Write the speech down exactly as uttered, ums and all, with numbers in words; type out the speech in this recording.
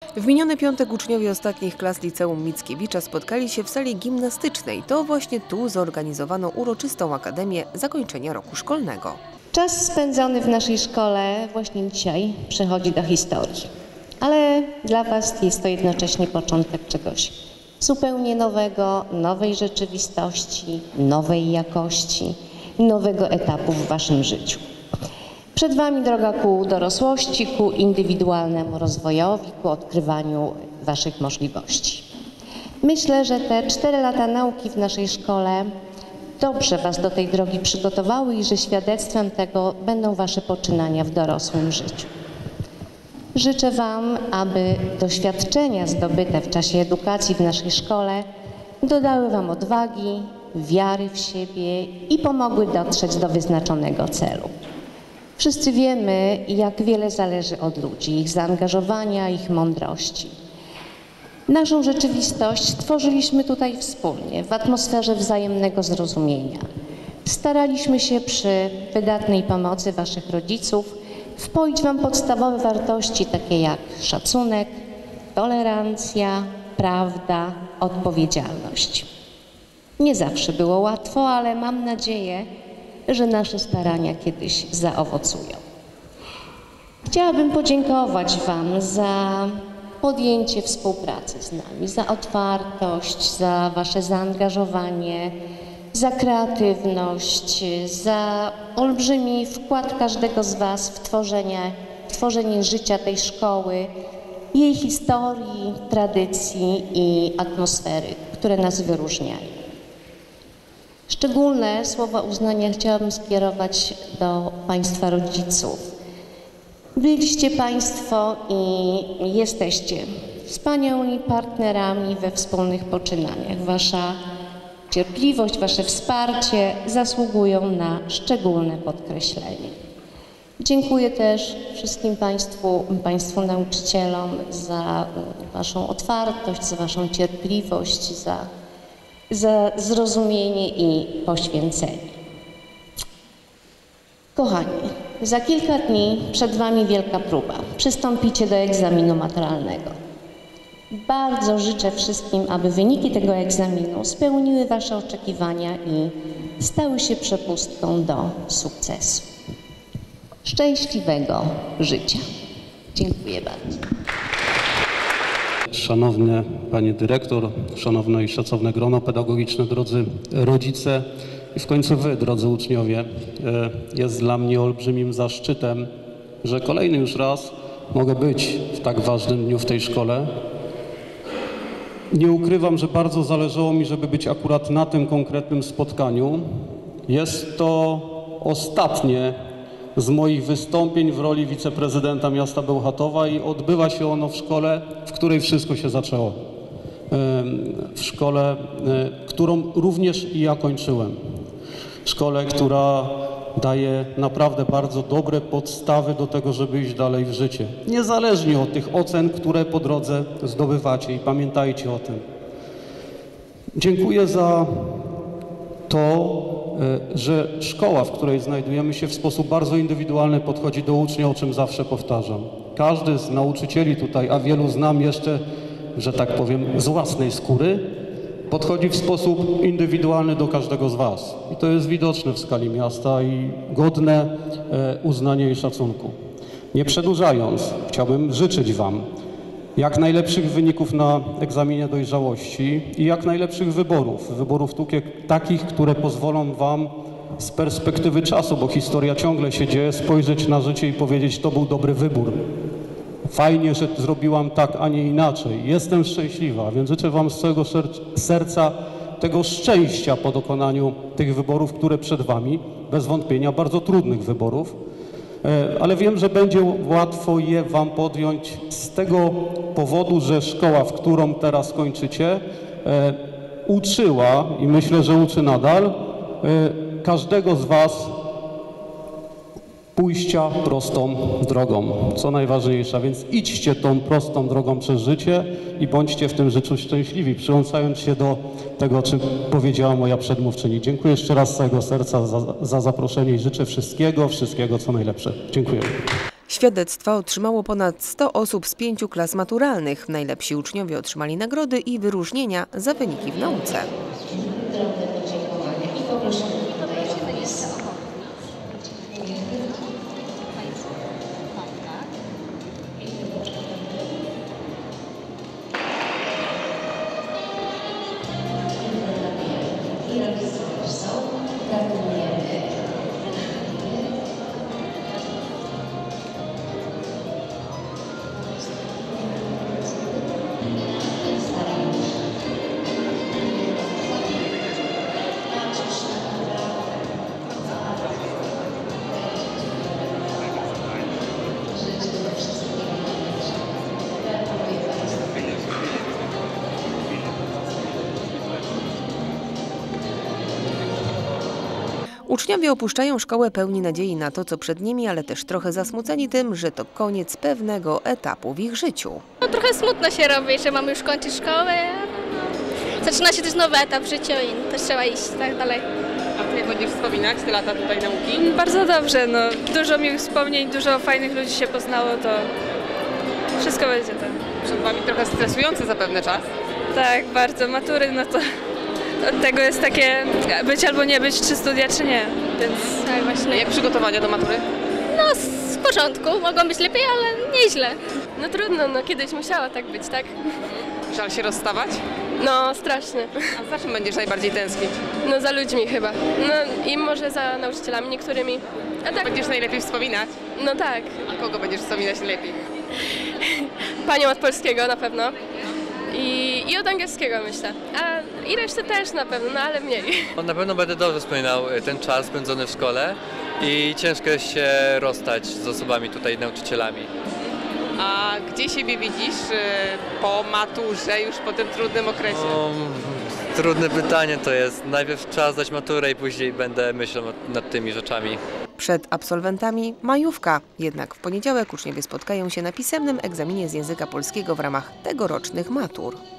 W miniony piątek uczniowie ostatnich klas Liceum Mickiewicza spotkali się w sali gimnastycznej. To właśnie tu zorganizowano uroczystą akademię zakończenia roku szkolnego. Czas spędzony w naszej szkole właśnie dzisiaj przechodzi do historii. Ale dla Was jest to jednocześnie początek czegoś zupełnie nowego, nowej rzeczywistości, nowej jakości, nowego etapu w Waszym życiu. Przed Wami droga ku dorosłości, ku indywidualnemu rozwojowi, ku odkrywaniu Waszych możliwości. Myślę, że te cztery lata nauki w naszej szkole dobrze Was do tej drogi przygotowały i że świadectwem tego będą Wasze poczynania w dorosłym życiu. Życzę Wam, aby doświadczenia zdobyte w czasie edukacji w naszej szkole dodały Wam odwagi, wiary w siebie i pomogły dotrzeć do wyznaczonego celu. Wszyscy wiemy, jak wiele zależy od ludzi, ich zaangażowania, ich mądrości. Naszą rzeczywistość tworzyliśmy tutaj wspólnie, w atmosferze wzajemnego zrozumienia. Staraliśmy się przy wydatnej pomocy Waszych rodziców wpoić Wam podstawowe wartości, takie jak szacunek, tolerancja, prawda, odpowiedzialność. Nie zawsze było łatwo, ale mam nadzieję, że nasze starania kiedyś zaowocują. Chciałabym podziękować Wam za podjęcie współpracy z nami, za otwartość, za Wasze zaangażowanie, za kreatywność, za olbrzymi wkład każdego z Was w tworzenie, w tworzenie życia tej szkoły, jej historii, tradycji i atmosfery, które nas wyróżniają. Szczególne słowa uznania chciałabym skierować do Państwa rodziców. Byliście Państwo i jesteście wspaniałymi partnerami we wspólnych poczynaniach. Wasza cierpliwość, Wasze wsparcie zasługują na szczególne podkreślenie. Dziękuję też wszystkim Państwu, Państwu nauczycielom za Waszą otwartość, za Waszą cierpliwość, za, za zrozumienie i poświęcenie. Kochani, za kilka dni przed Wami wielka próba. Przystąpicie do egzaminu maturalnego. Bardzo życzę wszystkim, aby wyniki tego egzaminu spełniły Wasze oczekiwania i stały się przepustką do sukcesu. Szczęśliwego życia. Dziękuję bardzo. Szanowny Pani Dyrektor, szanowne i szacowne grono pedagogiczne, drodzy rodzice i w końcu Wy, drodzy uczniowie, jest dla mnie olbrzymim zaszczytem, że kolejny już raz mogę być w tak ważnym dniu w tej szkole. Nie ukrywam, że bardzo zależało mi, żeby być akurat na tym konkretnym spotkaniu. Jest to ostatnie z moich wystąpień w roli wiceprezydenta miasta Bełchatowa i odbywa się ono w szkole, w której wszystko się zaczęło. W szkole, którą również i ja kończyłem. Szkole, która daje naprawdę bardzo dobre podstawy do tego, żeby iść dalej w życie. Niezależnie od tych ocen, które po drodze zdobywacie i pamiętajcie o tym. Dziękuję za to, że szkoła, w której znajdujemy się, w sposób bardzo indywidualny podchodzi do ucznia, o czym zawsze powtarzam. Każdy z nauczycieli tutaj, a wielu znam jeszcze, że tak powiem, z własnej skóry, podchodzi w sposób indywidualny do każdego z Was. I to jest widoczne w skali miasta i godne uznania i szacunku. Nie przedłużając, chciałbym życzyć Wam jak najlepszych wyników na egzaminie dojrzałości i jak najlepszych wyborów. Wyborów takich, które pozwolą Wam z perspektywy czasu, bo historia ciągle się dzieje, spojrzeć na życie i powiedzieć, to był dobry wybór. Fajnie, że zrobiłam tak, a nie inaczej. Jestem szczęśliwa, więc życzę Wam z całego serca tego szczęścia po dokonaniu tych wyborów, które przed Wami, bez wątpienia bardzo trudnych wyborów, ale wiem, że będzie łatwo je Wam podjąć z tego powodu, że szkoła, w którą teraz kończycie, uczyła i myślę, że uczy nadal każdego z Was pójścia prostą drogą, co najważniejsze, a więc idźcie tą prostą drogą przez życie i bądźcie w tym życiu szczęśliwi, przyłączając się do tego, o czym powiedziała moja przedmówczyni. Dziękuję jeszcze raz z całego serca za, za zaproszenie i życzę wszystkiego, wszystkiego co najlepsze. Dziękuję. Świadectwa otrzymało ponad sto osób z pięciu klas maturalnych. Najlepsi uczniowie otrzymali nagrody i wyróżnienia za wyniki w nauce. Uczniowie opuszczają szkołę pełni nadziei na to, co przed nimi, ale też trochę zasmuceni tym, że to koniec pewnego etapu w ich życiu. No, trochę smutno się robi, że mamy już kończyć szkołę. No, zaczyna się też nowy etap w życiu i też trzeba iść tak dalej. A jak będziesz wspominać te lata tutaj nauki? Bardzo dobrze, no. Dużo miłych wspomnień, dużo fajnych ludzi się poznało, to wszystko będzie tak. Przed Wami trochę stresujący zapewne czas. Tak, bardzo. Matury, no to od tego jest takie być albo nie być, czy studia, czy nie, więc Tak A właśnie. jak przygotowania do matury? No z porządku, mogą być lepiej, ale nieźle. No trudno, no kiedyś musiało tak być, tak? Żal się rozstawać? No strasznie. A za czym będziesz najbardziej tęsknić? No za ludźmi chyba. No i może za nauczycielami niektórymi. A tak, Będziesz najlepiej wspominać? no tak. A kogo będziesz wspominać najlepiej? Panią od polskiego na pewno. I, i od angielskiego myślę. A i resztę też na pewno, no ale mniej. Na pewno będę dobrze wspominał ten czas spędzony w szkole i ciężko jest się rozstać z osobami tutaj, nauczycielami. A gdzie siebie widzisz y, po maturze, już po tym trudnym okresie? No, trudne pytanie to jest. Najpierw trzeba zdać maturę i później będę myślał nad tymi rzeczami. Przed absolwentami majówka, jednak w poniedziałek uczniowie spotkają się na pisemnym egzaminie z języka polskiego w ramach tegorocznych matur.